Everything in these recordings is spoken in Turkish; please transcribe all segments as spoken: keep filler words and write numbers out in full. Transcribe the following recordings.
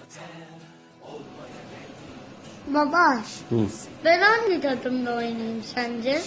Baba, Hı. ben hangi takımda oynayayım sence?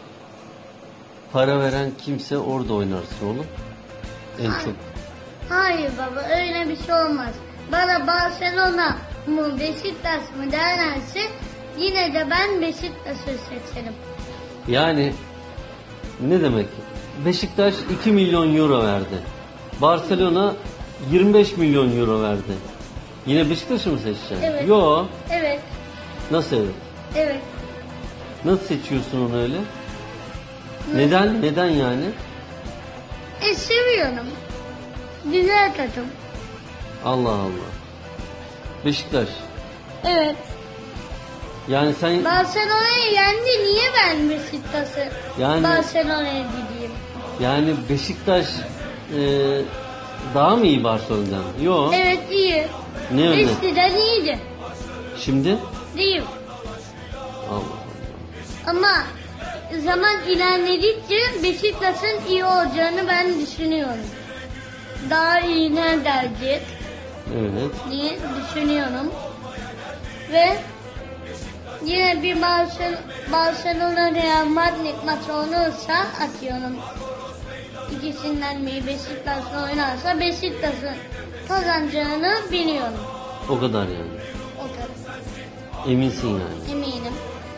Para veren kimse orada oynarsın oğlum. En çok. Hayır baba, öyle bir şey olmaz. Bana Barcelona mı Beşiktaş mı derlerse yine de ben Beşiktaş'ı seçerim. Yani ne demek? Beşiktaş iki milyon euro verdi. Barcelona yirmi beş milyon euro verdi. Yine Beşiktaş'ı mı seçeceksin? Evet. Yo. Evet, Nasıl evet? evet. Nasıl seçiyorsun onu öyle? Neden? Neden yani? E seviyorum. Güzel takım. Allah Allah. Beşiktaş. Evet. Yani sen Barcelona'yı yendi. Niye ben Beşiktaş'ı Yani- Barcelona'ya gideyim? yani Beşiktaş e, daha mı iyi Barcelona'dan? Yo. Evet iyi. Ne öyle? Eskiden iyiydi. Şimdi? Değil. Allah Allah. Ama zaman ilerledikçe Beşiktaş'ın iyi olacağını ben düşünüyorum. Daha iyi ne gelecek Evet. diye düşünüyorum. Ve yine bir Barcelona, Barcelona Real Madrid maçı olursa atıyorum. İkisinden biri Beşiktaş'la oynarsa Beşiktaş'ın kazanacağını biliyorum. O kadar yani. O kadar. Eminsin yani. Eminim.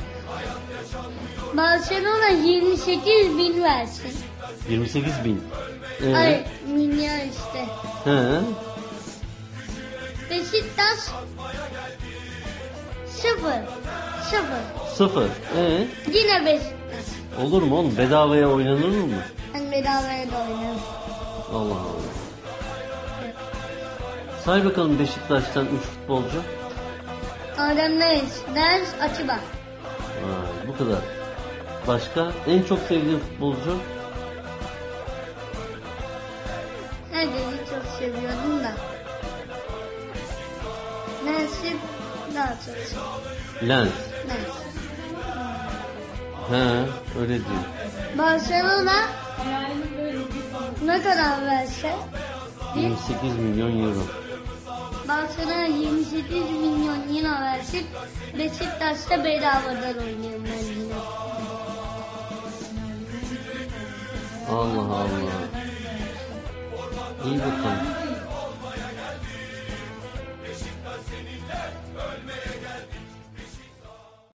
Barcelona yirmi sekiz bin versin. yirmi sekiz bin. Evet. Ay milyar işte. He. Beşiktaş sıfır. Sıfır. Sıfır. Ee, Yine Beşiktaş. olur mu oğlum? Bedavaya oynanır mı? Ben bedavaya da oynarım. Allah Allah. Say bakalım Beşiktaş'tan üç futbolcu. Adem Reis, Ders, Atiba. Vay, bu kadar. Başka? En çok sevdiğin futbolcu? Herkesi çok seviyordum da. Nesip daha çok seviyorum. Lens. Ners. He, öyle diyor. Barcelona ne kadar verse yirmi sekiz milyon euro. Barcelona yirmi sekiz milyon euro versin. Beşiktaş'ta bedavadan oynuyorum ben yine. Allah Allah. İyi bakalım.